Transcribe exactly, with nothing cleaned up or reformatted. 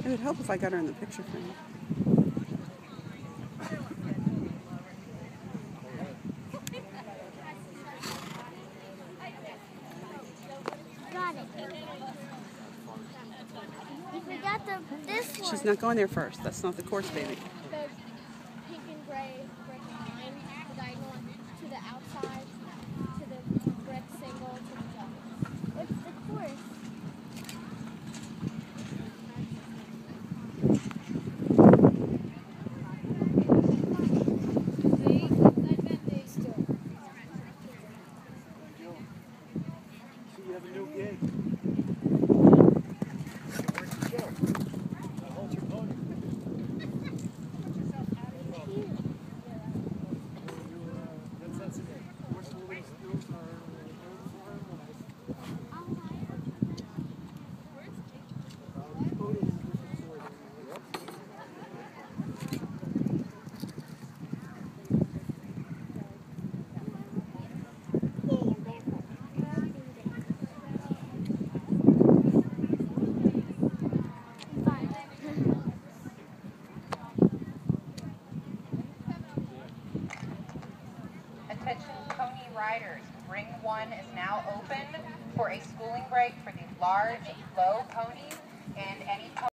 It would help if I got her in the picture frame. Got it. You forgot the, this one. She's not going there first. That's not the course, baby. The pink and gray brick line, the diagonal to the outside, to the brick single, to the top. It's the course. You have a new gig. Where'd you go? Now hold your pony. That's, that's it. What's the least skills are Attention pony riders, ring one is now open for a schooling break for the large, low ponies and any pony